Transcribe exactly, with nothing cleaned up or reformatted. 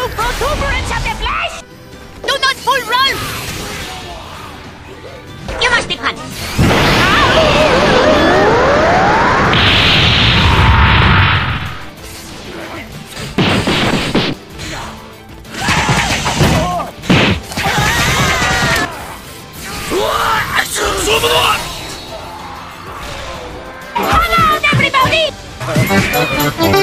two protuberance of the flesh! Do not full roll! You must be punished. Come on, everybody!